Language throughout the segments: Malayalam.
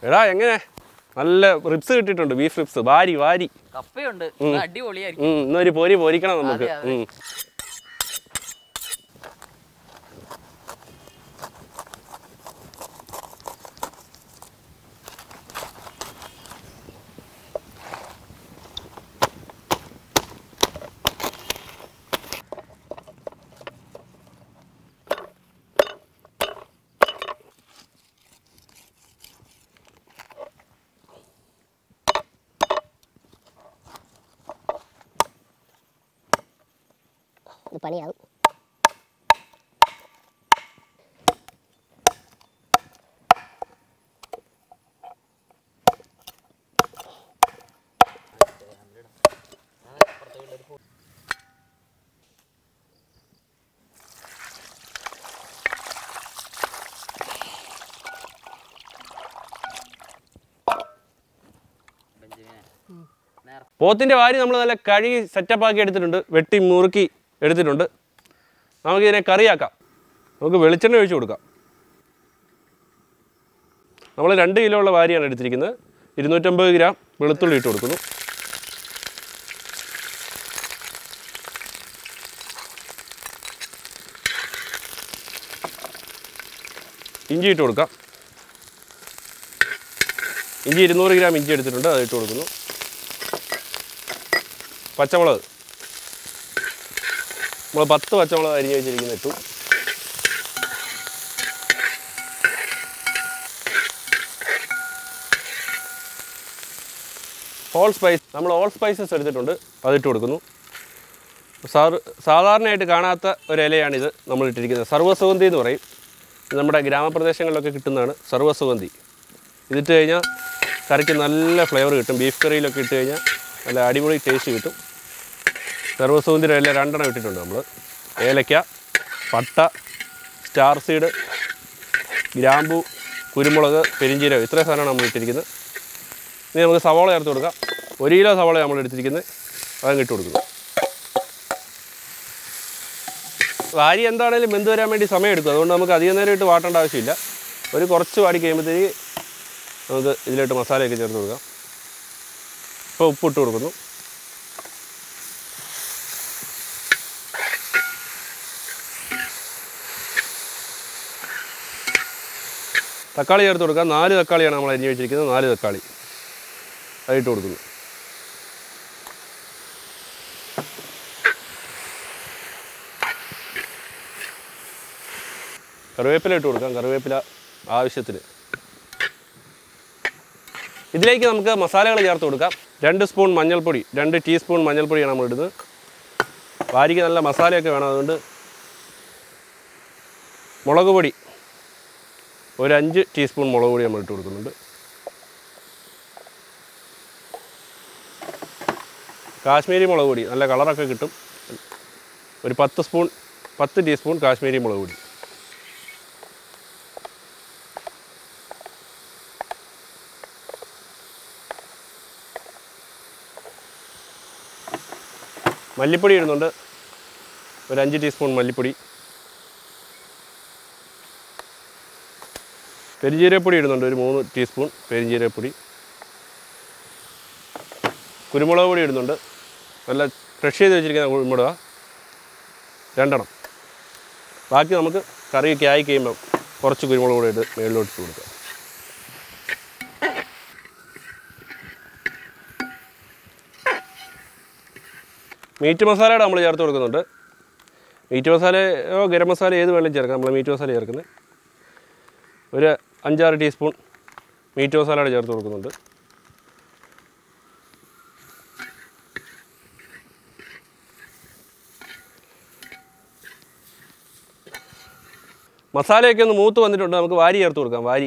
എടാ എങ്ങനെ നല്ല റിബ്സ് കിട്ടിയിട്ടുണ്ട് ബീഫ് റിബ്സ് വാരി വാരി കപ്പയുണ്ട് അടിപൊളിയായിരിക്കും ഇന്നൊരു പൊരി പൊരിക്കണം നമുക്ക് പണിയാവും. പോത്തിന്റെ വാരി നമ്മൾ നല്ല കഴുകി സെറ്റപ്പ് ആക്കി എടുത്തിട്ടുണ്ട്, വെട്ടി മുറുക്കി എടുത്തിട്ടുണ്ട്. നമുക്കിതിനെ കറിയാക്കാം. നമുക്ക് വെളിച്ചെണ്ണ ഒഴിച്ച് കൊടുക്കാം. നമ്മൾ 2 കിലോ ഉള്ള വാരിയാണ് എടുത്തിരിക്കുന്നത്. 250 ഗ്രാം വെളുത്തുള്ളി ഇട്ട് കൊടുക്കുന്നു. ഇഞ്ചി ഇട്ട് കൊടുക്കാം. ഇഞ്ചി 200 ഗ്രാം ഇഞ്ചി എടുത്തിട്ടുണ്ട്, അത് ഇട്ട് കൊടുക്കുന്നു. പച്ചമുളക് നമ്മൾ 10 പച്ചമുളക് അരിഞ്ഞ് വെച്ചിരിക്കുന്ന ഇട്ടു. ഹോൾ സ്പൈസ് നമ്മൾ ഹോൾ സ്പൈസസ് എടുത്തിട്ടുണ്ട്, അതിട്ട് കൊടുക്കുന്നു. സാധാരണയായിട്ട് കാണാത്ത ഒരു ഇലയാണിത് നമ്മൾ ഇട്ടിരിക്കുന്നത്. സർവ്വസുഗന്ധി എന്ന് പറയും. നമ്മുടെ ഗ്രാമപ്രദേശങ്ങളിലൊക്കെ കിട്ടുന്നതാണ് സർവ്വസുഗന്ധി. ഇതിട്ട് കഴിഞ്ഞാൽ കറിക്ക് നല്ല ഫ്ലേവർ കിട്ടും. ബീഫ് കറിയിലൊക്കെ ഇട്ട് കഴിഞ്ഞാൽ നല്ല അടിപൊളി ടേസ്റ്റ് കിട്ടും. സർവ്വസുഗന്ധിയുടെ ഇല 2 എണ്ണം ഇട്ടിട്ടുണ്ട് നമ്മൾ. ഏലക്ക, പട്ട, സ്റ്റാർ സീഡ്, ഗ്രാമ്പു, കുരുമുളക്, പെരിഞ്ചീരകം, ഇത്രയും സാധനമാണ് നമ്മൾ ഇട്ടിരിക്കുന്നത്. ഇനി നമുക്ക് സവാള ചേർത്ത് കൊടുക്കാം. 1 കിലോ സവാള നമ്മൾ എടുത്തിരിക്കുന്നത്, അതും ഇട്ട് കൊടുക്കുന്നു. വാരി എന്താണെങ്കിലും വെന്ത് വരാൻ വേണ്ടി സമയം എടുക്കും. അതുകൊണ്ട് നമുക്ക് അധികം നേരം ഇട്ട് വാട്ടേണ്ട ആവശ്യമില്ല. ഒരു കുറച്ച് വാടി കഴിയുമ്പോഴത്തേക്ക് നമുക്ക് ഇതിലോട്ട് മസാലയൊക്കെ ചേർത്ത് കൊടുക്കാം. ഇപ്പോൾ ഉപ്പിട്ട് കൊടുക്കുന്നു. തക്കാളി ചേർത്ത് കൊടുക്കാം. 4 തക്കാളിയാണ് നമ്മൾ അരിഞ്ഞ് വെച്ചിരിക്കുന്നത്. 4 തക്കാളി അതിട്ട് കൊടുക്കുന്നു. കറിവേപ്പില ഇട്ട് കൊടുക്കാം. കറിവേപ്പില ആവശ്യത്തിന്. ഇതിലേക്ക് നമുക്ക് മസാലകൾ ചേർത്ത് കൊടുക്കാം. 2 സ്പൂൺ മഞ്ഞൾപ്പൊടി, 2 ടീസ്പൂൺ മഞ്ഞൾപ്പൊടിയാണ് നമ്മൾ ഇടുന്നത്. വാരിക്ക് നല്ല മസാലയൊക്കെ വേണം. അതുകൊണ്ട് മുളക് പൊടി ഒരു 5 ടീസ്പൂൺ മുളക് പൊടി നമ്മൾ ഇട്ട് കൊടുക്കുന്നുണ്ട്. കാശ്മീരി മുളക് പൊടി നല്ല കളറൊക്കെ കിട്ടും. ഒരു 10 ടീസ്പൂൺ കാശ്മീരി മുളക് പൊടി. മല്ലിപ്പൊടി ഇടുന്നുണ്ട്. ഒരു 5 ടീസ്പൂൺ മല്ലിപ്പൊടി. പെരിഞ്ജീരകപ്പൊടി ഇടുന്നുണ്ട്. ഒരു 3 ടീസ്പൂൺ പെരിഞ്ജീരകപ്പൊടി. കുരുമുളക് പൊടി ഇടുന്നുണ്ട്. നല്ല ക്രഷ് ചെയ്ത് വെച്ചിരിക്കുന്ന കുരുമുളക് 2 എണ്ണം. ബാക്കി നമുക്ക് കറിയൊക്കെ ആയി കഴിയുമ്പോൾ കുറച്ച് കുരുമുളക് പൊടി ഇട്ട് മേളിലോട്ട് ഇട്ട് കൊടുക്കാം. മീറ്റ് മസാലയുടെ നമ്മൾ ചേർത്ത് കൊടുക്കുന്നുണ്ട്. മീറ്റ് മസാലയോ ഗരം മസാല ഏത് വേണമെങ്കിലും ചേർക്കാം. നമ്മൾ മീറ്റ് മസാല ചേർക്കുന്നത് ഒരു 5-6 ടീസ്പൂൺ മീറ്റ് മസാലയുടെ ചേർത്ത് കൊടുക്കുന്നുണ്ട്. മസാലയൊക്കെ ഒന്ന് മൂത്ത് വന്നിട്ടുണ്ട്. നമുക്ക് വാരി ചേർത്ത് കൊടുക്കാം. വാരി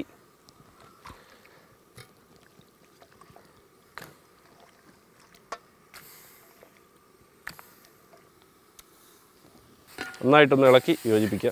നന്നായിട്ടൊന്ന് ഇളക്കി യോജിപ്പിക്കാം.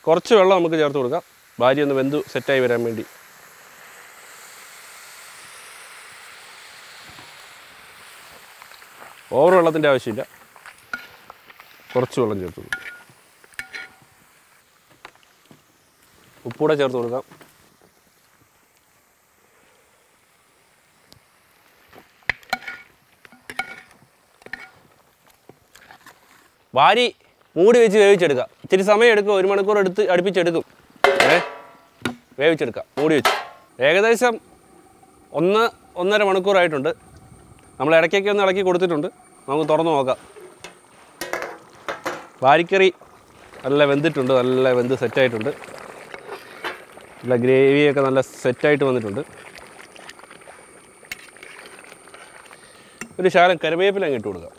കുറച്ച് വെള്ളം നമുക്ക് ചേർത്ത് കൊടുക്കാം ഭാര്യ ഒന്ന് വെന്തു സെറ്റായി വരാൻ വേണ്ടി. ഓവർ വെള്ളത്തിൻ്റെ ആവശ്യമില്ല, കുറച്ച് വെള്ളം ചേർത്ത് കൊടുക്കും. ഉപ്പൂടെ ചേർത്ത് കൊടുക്കാം. വാരി മൂടി വെച്ച് വേവിച്ചെടുക്കാം. ഇത്തിരി സമയം എടുക്കും, 1 മണിക്കൂർ എടുത്ത് അടുപ്പിച്ചെടുക്കും. വേവിച്ചെടുക്കാം മൂടി വെച്ച്. ഏകദേശം 1-1.5 മണിക്കൂറായിട്ടുണ്ട്. നമ്മൾ ഇടയ്ക്കൊക്കെ ഒന്ന് ഇളക്കി കൊടുത്തിട്ടുണ്ട്. നമുക്ക് തുറന്ന് നോക്കാം. വാരിക്കറി നല്ല വെന്തിട്ടുണ്ട്, നല്ല വെന്ത് സെറ്റായിട്ടുണ്ട്. നല്ല ഗ്രേവിയൊക്കെ നല്ല സെറ്റായിട്ട് വന്നിട്ടുണ്ട്. ഒരു ശകലം കറിവേപ്പില അങ്ങ് ഇട്ട് കൊടുക്കാം.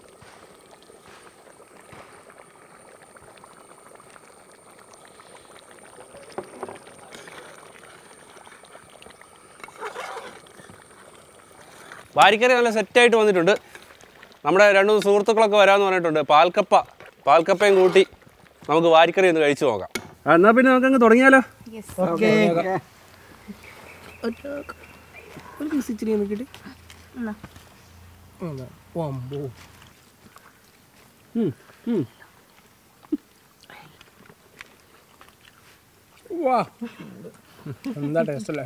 വാരിക്കറി നല്ല സെറ്റായിട്ട് വന്നിട്ടുണ്ട്. നമ്മുടെ 2-3 സുഹൃത്തുക്കളൊക്കെ വരാമെന്ന് പറഞ്ഞിട്ടുണ്ട്. പാൽക്കപ്പയും കൂട്ടി നമുക്ക് വാരിക്കറി ഒന്ന് കഴിച്ചു നോക്കാം. എന്നാൽ പിന്നെ നമുക്കങ്ങ് തുടങ്ങിയാലോ? എന്താ ടേസ്റ്റ് അല്ലേ?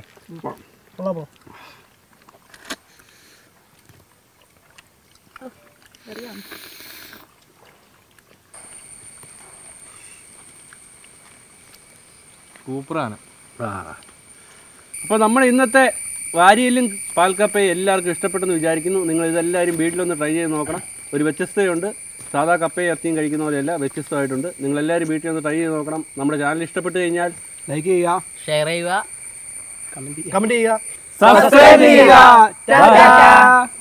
സൂപ്പറാണ്. അപ്പോൾ നമ്മൾ ഇന്നത്തെ വാരിയിലും പാൽക്കപ്പയും എല്ലാവർക്കും ഇഷ്ടപ്പെട്ടെന്ന് വിചാരിക്കുന്നു. നിങ്ങൾ ഇതെല്ലാവരും വീട്ടിലൊന്ന് ട്രൈ ചെയ്ത് നോക്കണം. ഒരു വ്യത്യസ്തതയുണ്ട്. സാധാ കപ്പയും ഇറച്ചിയും കഴിക്കുന്ന പോലെയല്ല, വ്യത്യസ്തമായിട്ടുണ്ട്. നിങ്ങളെല്ലാവരും വീട്ടിൽ ഒന്ന് ട്രൈ ചെയ്ത് നോക്കണം. നമ്മുടെ ചാനൽ ഇഷ്ടപ്പെട്ട് കഴിഞ്ഞാൽ ലൈക്ക് ചെയ്യുക, ഷെയർ ചെയ്യുക, കമൻറ്റ് ചെയ്യുക, സബ്സ്ക്രൈബ് ചെയ്യുക.